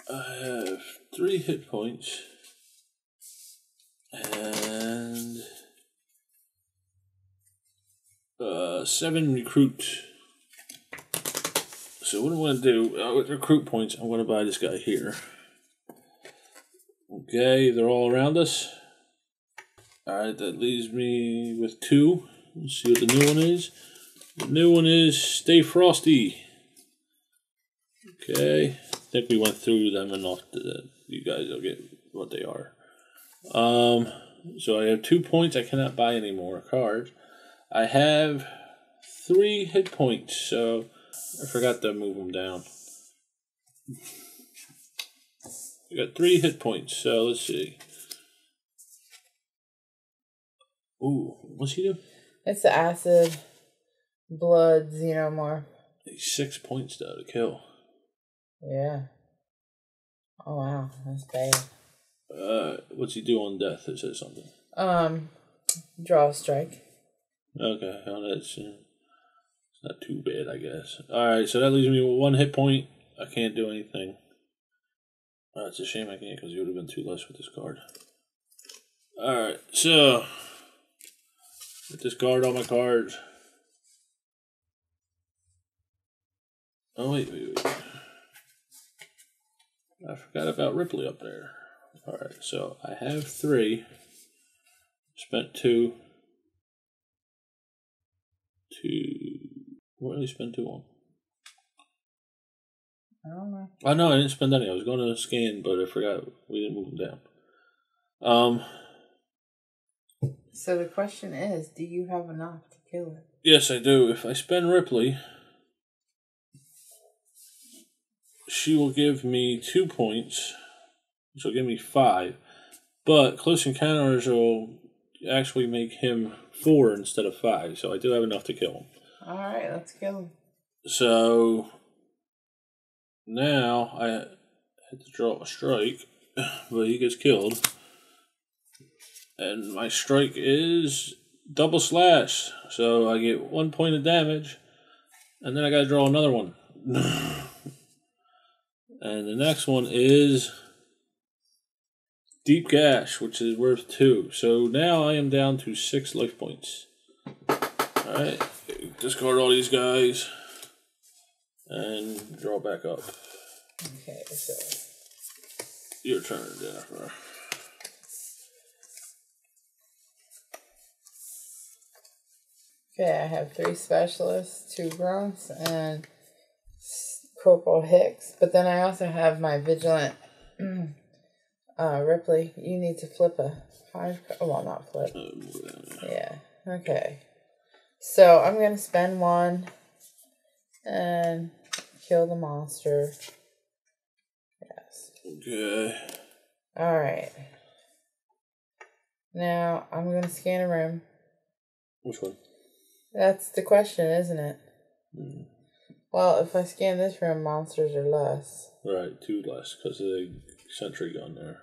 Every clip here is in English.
I have 3 hit points. And 7 recruit. So what I'm going to do, with recruit points, I'm going to buy this guy here. Okay, they're all around us. Alright, that leaves me with 2. Let's see what the new one is. The new one is Stay Frosty. Okay, I think we went through them enough that you guys will get what they are. So I have 2 points. I cannot buy any more cards. I have 3 hit points, so I forgot to move them down. I got 3 hit points, so let's see. Ooh, what's he do? It's the acid, blood, xenomorph. 6 points though to kill. Yeah. Oh wow, that's bad. What's he do on death? It says something. Draw a strike. Okay, well, it's not too bad, I guess. Alright, so that leaves me with 1 hit point. I can't do anything. It's a shame I can't, because you would have been 2 less with this card. Alright, so discard all my cards. Oh, wait. I forgot about Ripley up there. Alright, so I have 3. Spent 2. What did I spend 2 on? I don't know. Oh, no, I didn't spend any. I was going to scan, but I forgot we didn't move them down. So the question is, do you have enough to kill it? Yes, I do. If I spend Ripley, she will give me 2 points, which will give me 5. But Close Encounters will actually make him 4 instead of 5, so I do have enough to kill him. Alright, let's kill him. So now I had to draw a strike, but he gets killed. And my strike is double slash, so I get 1 point of damage, and then I gotta draw another one. And the next one is Deep Gash, which is worth 2. So now I am down to 6 life points. Alright, discard all these guys and draw back up. Okay, so Your turn, Jennifer. okay, I have 3 specialists, 2 grunts, and Corporal Hicks. But then I also have my vigilant Ripley. You need to flip a hard card. Well, not flip. Yeah. Okay. So I'm gonna spend 1 and kill the monster. Yes. Okay. All right. Now I'm gonna scan a room. Which one? That's the question, isn't it? Mm. Well, if I scan this room, monsters are less. Right, 2 less because of the sentry gun there.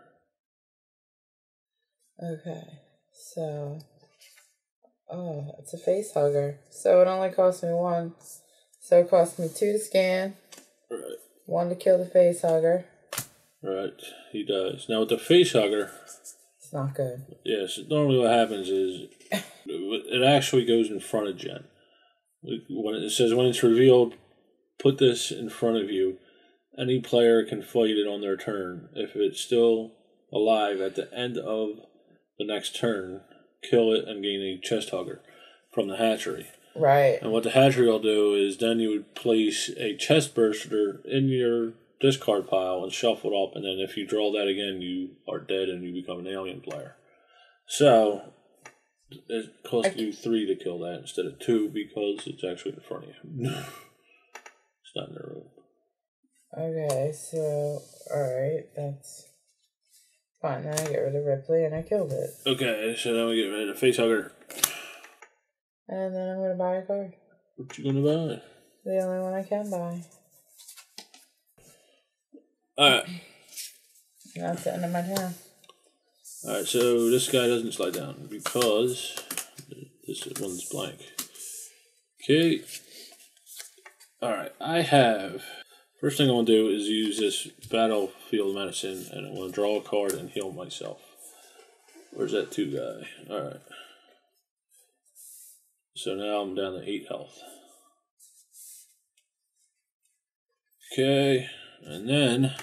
Okay, so it's a face hugger. So it only cost me 1. So it cost me 2 to scan. Right. 1 to kill the face hugger. Right, he does. Now with the face hugger, It's not good. yes, normally what happens is it actually goes in front of Jen. When it says when it's revealed, put this in front of you. Any player can fight it on their turn. If it's still alive at the end of the next turn, kill it and gain a chest hugger from the hatchery. Right. And what the hatchery will do is then you would place a chest burster in your discard pile and shuffle it up, and then if you draw that again, you are dead and you become an alien player. So it costs you 3 to kill that instead of 2 because it's actually in front of you. It's not in the room. Okay, so alright, that's fine. Then I get rid of Ripley and I killed it. Okay, so now we get rid of the facehugger. And then I'm gonna buy a card. What you gonna buy? The only one I can buy. Alright. And that's the end of my turn. Alright, so this guy doesn't slide down because this one's blank. Okay. Alright, I have First thing I want to do is use this Battlefield Medicine, and I want to draw a card and heal myself. Where's that 2 guy? Alright. So now I'm down to 8 health. Okay, and then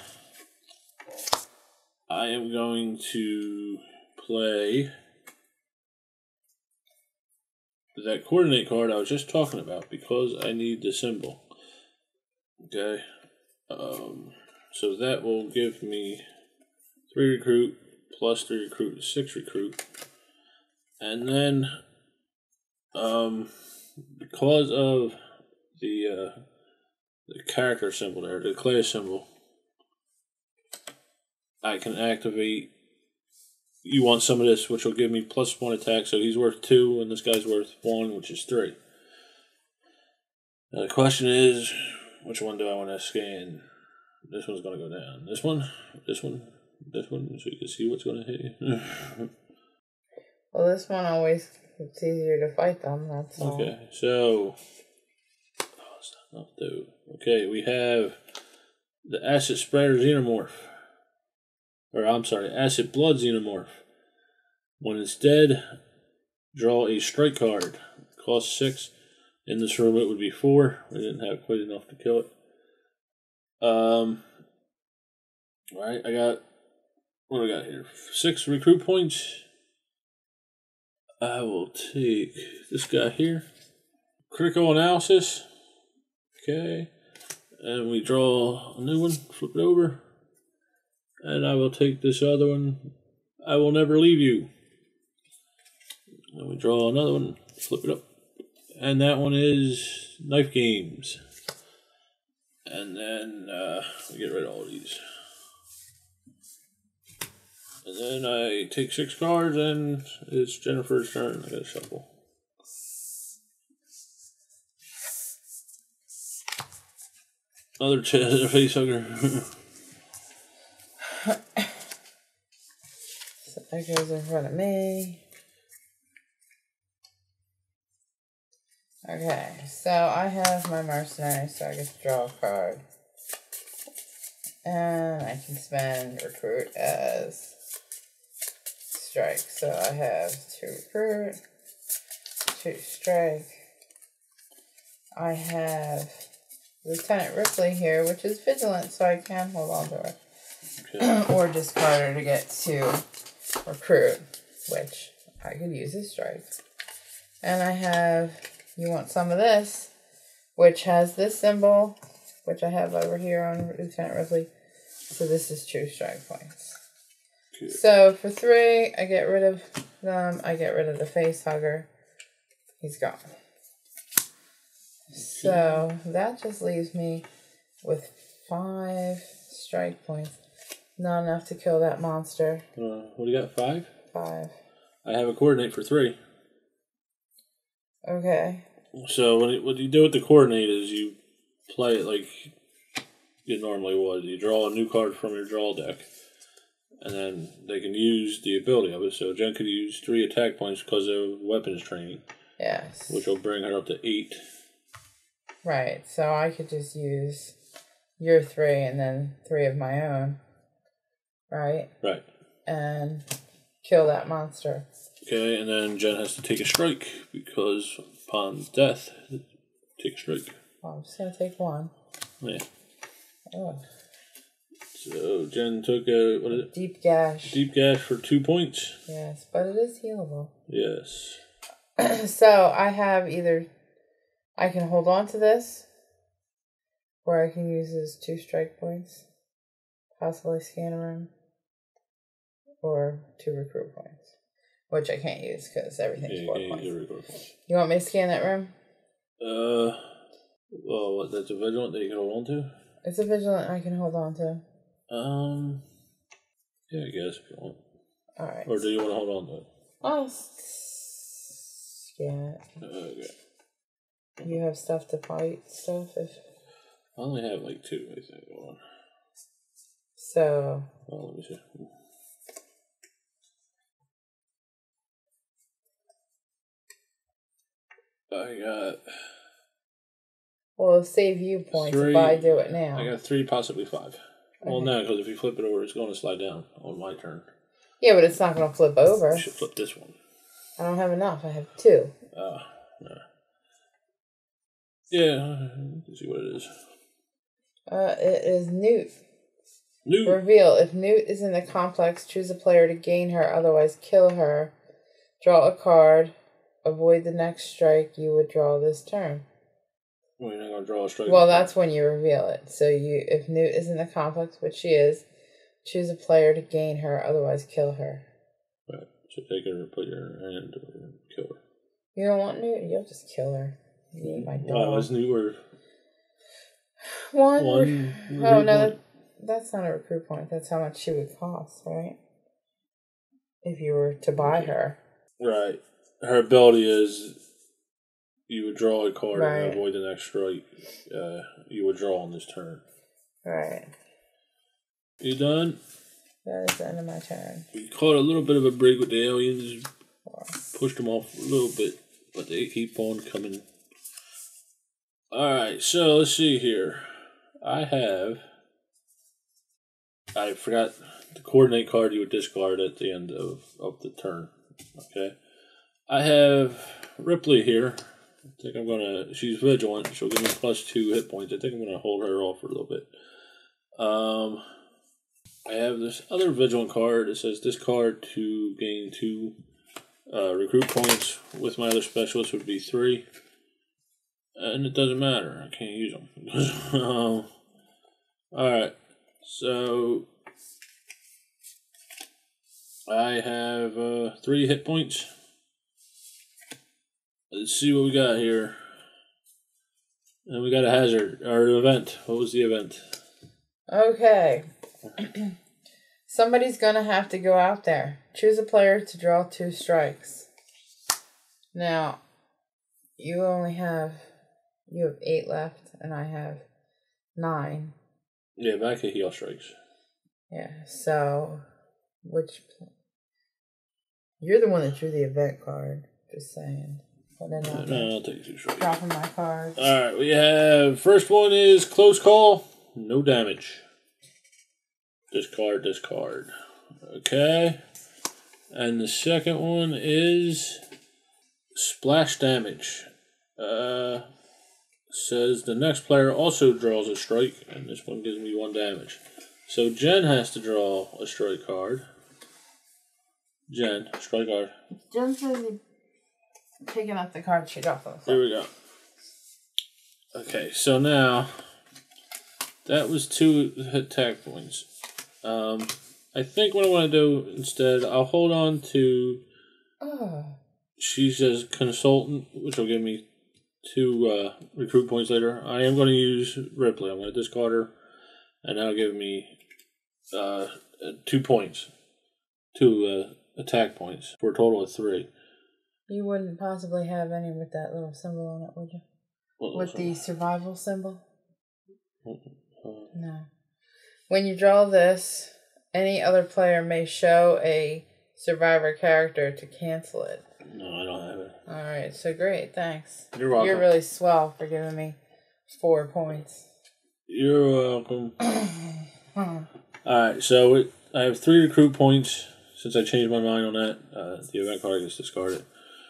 I am going to play that coordinate card I was just talking about because I need the symbol. Okay, so that will give me 3 recruit plus 3 recruit is 6 recruit, and then because of the character symbol there, the class symbol, I can activate. You want some of this, which will give me +1 attack, so he's worth 2, and this guy's worth 1, which is 3. Now the question is, which one do I want to scan? This one's going to go down. This one, this one, this one, so you can see what's going to hit you. Well, this one always, it's easier to fight them, that's all. Okay, so, it's not enough, dude. Okay, we have the Acid Spreader Xenomorph. Or, I'm sorry, Acid Blood Xenomorph. When it's dead, draw a strike card. Cost 6. In this room, it would be 4. We didn't have quite enough to kill it. Alright, I got, what do I got here? 6 recruit points. I will take this guy here. Critical Analysis. Okay. And we draw a new one, flip it over. And I will take this other one. I Will Never Leave You. And we draw another one, flip it up. And that one is Knife Games. And then we get rid of all these. And then I take 6 cards, and it's Jennifer's turn. I gotta shuffle. Another face hugger. So that goes in front of me. Okay, so I have my mercenary, so I get to draw a card. And I can spend recruit as strike. So I have 2 recruit, 2 strike. I have Lieutenant Ripley here, which is vigilant, so I can hold on to her. Okay. Or discard her to get 2 recruit, which I could use as strike. And I have, you want some of this, which has this symbol, which I have over here on Lieutenant Ripley. So this is 2 strike points. Okay. So for 3, I get rid of them. I get rid of the face hugger. He's gone. Okay. So that just leaves me with 5 strike points. Not enough to kill that monster. What do you got, 5? 5. I have a coordinate for 3. Okay. So what you do with the coordinate is you play it like you normally would. You draw a new card from your draw deck, and then they can use the ability of it. So Jen could use 3 attack points because of weapons training. Yes. Which will bring her up to 8. Right. So I could just use your 3 and then 3 of my own. Right? Right. And kill that monster. Okay, and then Jen has to take a strike because upon death, take a strike. Well, I'm just going to take 1. Yeah. Oh. So Jen took a, what is it? Deep gash. Deep gash for 2 points. Yes, but it is healable. Yes. So I have either, I can hold on to this, or I can use as 2 strike points, possibly scan a room, or 2 recruit points, which I can't use because everything's 4 points. You want me to scan that room? Well, what, that's a vigilant that you can hold on to? It's a vigilant I can hold on to. Yeah, I guess if you want. Alright. Or do you want to hold on to it? I'll scan it. Okay. You have stuff to fight stuff? If I only have like 2, I think. Hold on. So. Oh, let me see. I got Well, it'll save you points 3. if I do it now. I got 3, possibly 5. Okay. Well, no, because if you flip it over, it's going to slide down on my turn. Yeah, but it's not going to flip over. You should flip this one. I don't have enough. I have 2. No. Yeah, let's see what it is. It is Newt. Newt. Reveal. If Newt is in the complex, choose a player to gain her, otherwise kill her. Draw a card. Avoid the next strike you would draw this turn. Well, you're not going to draw a strike. Well, that's when you reveal it. So if Newt is in the complex, which she is, choose a player to gain her, otherwise kill her. Right. So take her, put her in hand, or kill her. You don't want Newt? You'll just kill her. You need my dog. Wow, that's Newt word. One. Oh, no, that's not a recruit point. That's how much she would cost, right? If you were to buy her. Right. Her ability is you would draw a card Right. and avoid the next strike you would draw on this turn. Right. You done? That is the end of my turn. We caught a little bit of a break with the aliens. Pushed them off a little bit, but they keep on coming. Alright, so let's see here. I forgot the coordinate card you would discard at the end of the turn. Okay. I have Ripley here. I think I'm gonna. She's vigilant. She'll give me +2 hit points. I think I'm gonna hold her off for a little bit. I have this other vigilant card. It says discard to gain 2 recruit points. With my other specialist would be 3, and it doesn't matter. I can't use them. All right. So I have 3 hit points. Let's see what we got here. And we got a hazard, or an event. What was the event? Okay. Somebody's going to have to go out there. Choose a player to draw 2 strikes. Now, you have 8 left, and I have 9. Yeah, back to heal strikes. Yeah, so, you're the one that drew the event card, just saying. No, I'll take 2 strikes. Dropping my cards. Alright, we have, first one is close call, no damage. Discard. Okay. And the second one is splash damage. Says the next player also draws a strike, and this one gives me 1 damage. So Jen has to draw a strike card. Jen, strike card. Jen says he's picking up the card she dropped on the There we go. Okay, so now that was 2 attack points. I think what I want to do instead, I'll hold on to. She says consultant, which will give me 2 recruit points later. I am going to use Ripley. I'm going to discard her, and that'll give me 2 points, 2 attack points for a total of 3. You wouldn't possibly have any with that little symbol on it, would you? With the survival symbol? No. When you draw this, any other player may show a survivor character to cancel it. No, I don't have it. Alright, so great, thanks. You're welcome. You're really swell for giving me 4 points. You're welcome. Alright, so I have 3 recruit points. Since I changed my mind on that, the event card gets discarded.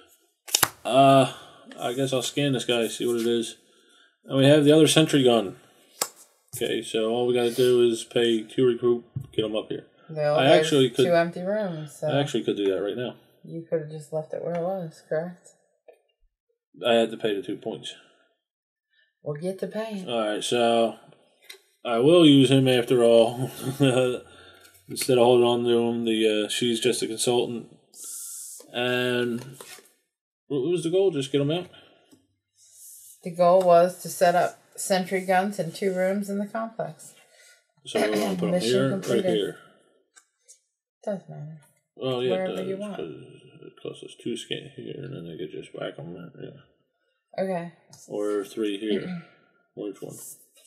I guess I'll scan this guy, see what it is. And we have the other sentry gun. Okay, so all we got to do is pay 2 recruit, get them up here. Well, I actually could 2 empty rooms. So I actually could do that right now. you could have just left it where it was, correct? I had to pay the 2 points. We'll get to paying. Alright, so I will use him after all. Instead of holding on to him, she's just a consultant. And what was the goal? Just get them out? The goal was to set up sentry guns in 2 rooms in the complex. So we're going to put them Mission here, completed. right here. Doesn't matter. Well, yeah, Wherever it does, you want. because it costs us 2 scan here, and then they could just whack them there. Yeah. Okay. Or 3 here. Which one?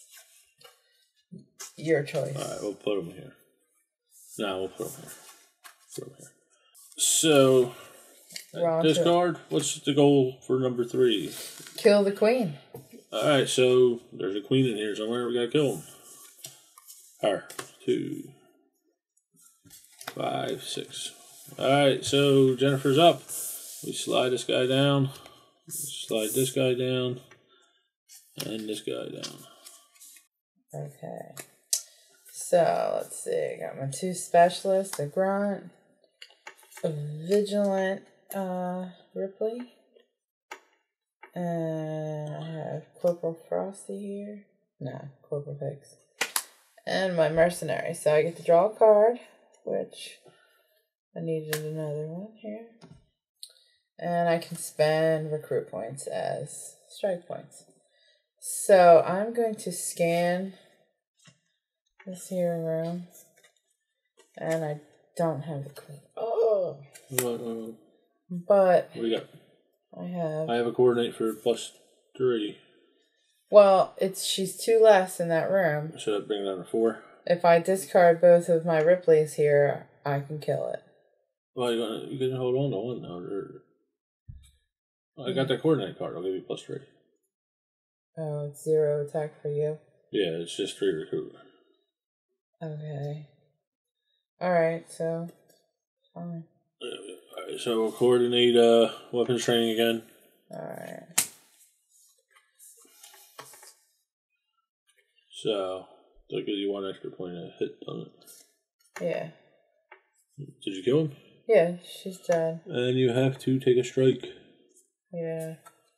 Your choice. Alright, we'll put them here. No, we'll put them here. Put them here. So, We're on to it. discard. What's the goal for number 3? Kill the queen. Alright, so there's a queen in here somewhere. We gotta kill him. Her. 2, 5, 6. Alright, so Jennifer's up. We slide this guy down. Slide this guy down. And this guy down. Okay. So, let's see. I got my 2 specialists, a grunt, a vigilant Ripley, and I have Corporal Frosty here. No, Corporal Hicks. And my mercenary. So I get to draw a card, which I needed another one here. And I can spend recruit points as strike points. So I'm going to scan this here room. And I don't have the queen. Oh! But What do we got? I have a coordinate for +3. Well, she's 2 less in that room. Should I bring it down to 4? If I discard both of my Ripleys here, I can kill it. Well, you can hold on to one now. I got that coordinate card. I'll give you +3. Oh, it's 0 attack for you? Yeah, it's just 3 recruit. Okay. Alright, so fine. Alright, so we'll coordinate weapons training again. Alright. So, that gives you 1 extra point a hit on it. Yeah. Did you kill him? Yeah, she's dead. And you have to take a strike. Yeah.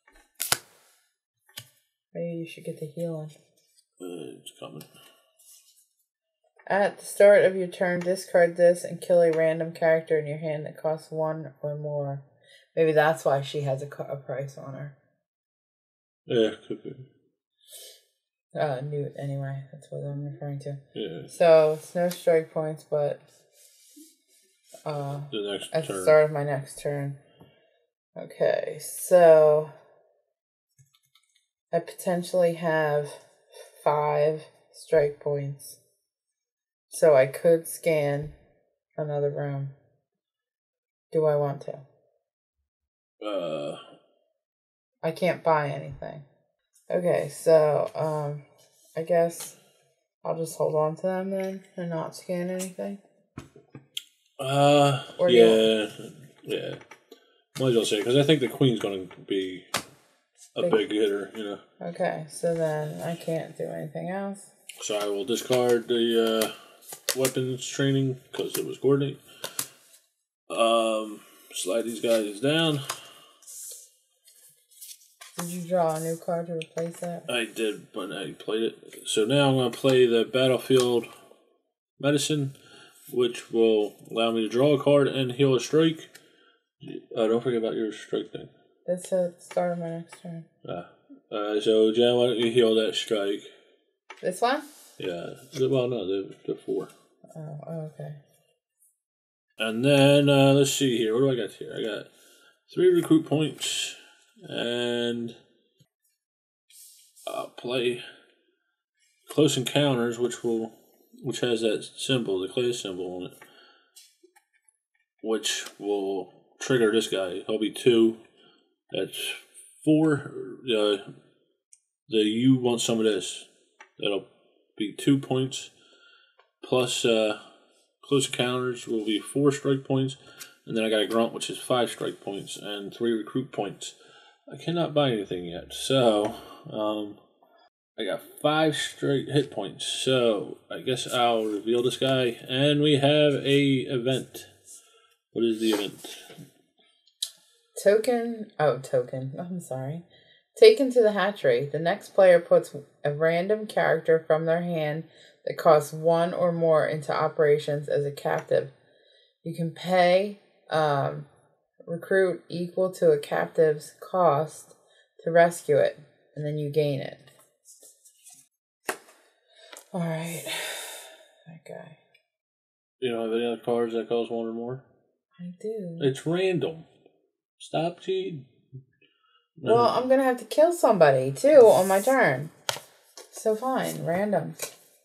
Maybe you should get the healing. It's coming. At the start of your turn, discard this and kill a random character in your hand that costs 1 or more. Maybe that's why she has a price on her. Yeah, could be. Newt, anyway. That's what I'm referring to. Yeah. So, it's no strike points, but the next at turn. the start of my next turn. Okay, so I potentially have 5 strike points. So I could scan another room. Do I want to? I can't buy anything. Okay, so I guess I'll just hold on to them then and not scan anything. Or yeah. Might as well say, because I think the queen's going to be a big hitter, you know. Okay, so then I can't do anything else. So I will discard the weapons training because it was coordinate. Slide these guys down. Did you draw a new card to replace that? I did, but I played it. So now I'm going to play the Battlefield Medicine, which will allow me to draw a card and heal a strike. Don't forget about your strike thing. That's the start of my next turn. So Jen, why don't you heal that strike? This one? Yeah. Well, no, the 4. Oh, okay. And then, let's see here. What do I got here? I got 3 recruit points. And I'll play Close Encounters, which has that symbol, the clay symbol on it, which will trigger this guy. He'll be 2. That's 4. You want some of this. That'll be 2 points. Plus Close Encounters will be 4 strike points. And then I got a Grunt, which is 5 strike points and 3 recruit points. I cannot buy anything yet. So, I got 5 straight hit points. So, I guess I'll reveal this guy. And we have a event. What is the event? Token. I'm sorry. Taken to the hatchery. The next player puts a random character from their hand that costs 1 or more into operations as a captive. You can pay recruit equal to a captive's cost to rescue it, and then you gain it. Alright. That guy. You don't have any other cards that cost 1 or more? I do. It's random. Stop cheating. Well, I'm going to have to kill somebody, too, on my turn. So fine, random.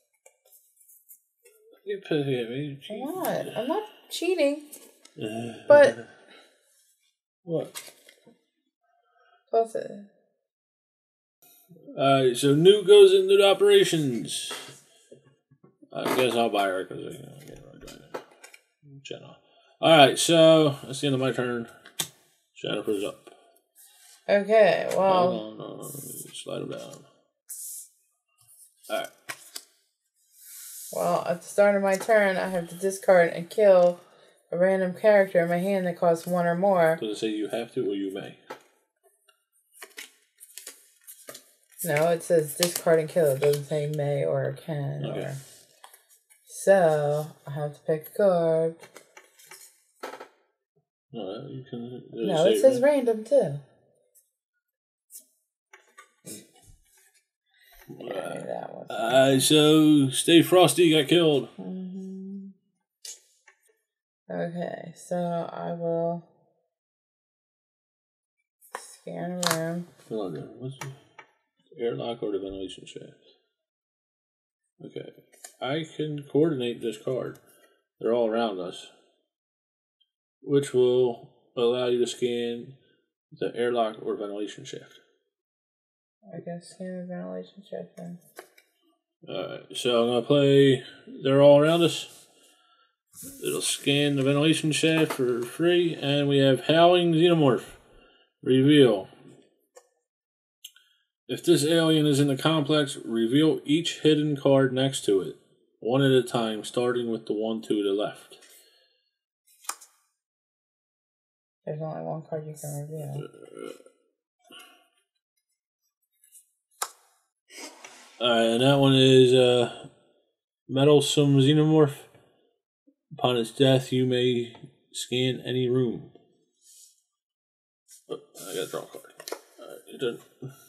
You pissing at me. I'm not cheating. But... What? Plus it. Alright, so Newt goes into the operations. I guess I'll buy her because I get her. Jenna. Alright, so that's the end of my turn. Jennifer's up. Okay, well. No. Slide them down. Alright. Well, at the start of my turn, I have to discard and kill a random character in my hand that costs 1 or more. Does it say you have to or you may? No, it says discard and kill. It doesn't say may or can. Okay. Or... So, I have to pick a card. No, you can. No, it says random too. So Stay Frosty got killed. Mm-hmm. Okay, so I will scan a room. Hold on, what's the airlock or the ventilation shaft? Okay, I can coordinate this card. They're all around us, which will allow you to scan the airlock or ventilation shaft. I can scan the ventilation shaft then. Alright, so I'm going to play They're All Around Us. It'll scan the ventilation shaft for free, and we have Howling Xenomorph. Reveal. If this alien is in the complex, reveal each hidden card next to it, one at a time, starting with the one to the left. There's only one card you can reveal. And that one is Meddlesome Xenomorph. Upon its death, you may scan any room. Oh, I gotta draw a card. Alright, it done.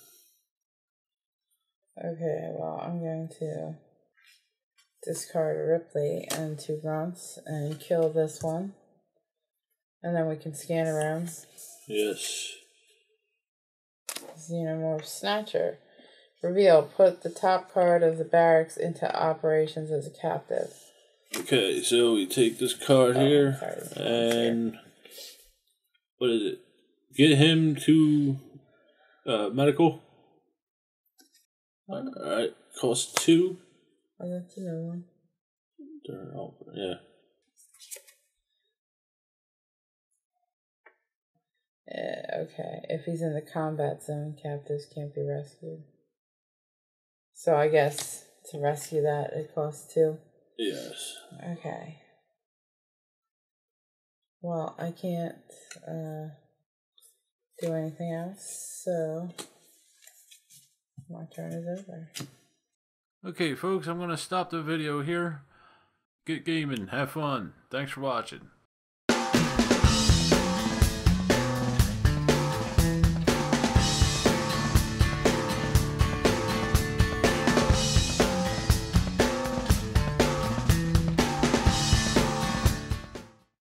Okay, well, I'm going to discard Ripley and 2 grunts and kill this one. And then we can scan a room. Yes. Xenomorph Snatcher. Reveal. Put the top card of the barracks into operations as a captive. Okay, so we take this card here, and what is it? Get him to medical. Alright, cost 2. Oh, that's another one. Yeah. Okay, if he's in the combat zone, captives can't be rescued. So I guess to rescue that, it costs 2. Yes. Okay. Well, I can't do anything else, so my turn is over. Okay, folks, I'm going to stop the video here. Get gaming. Have fun. Thanks for watching.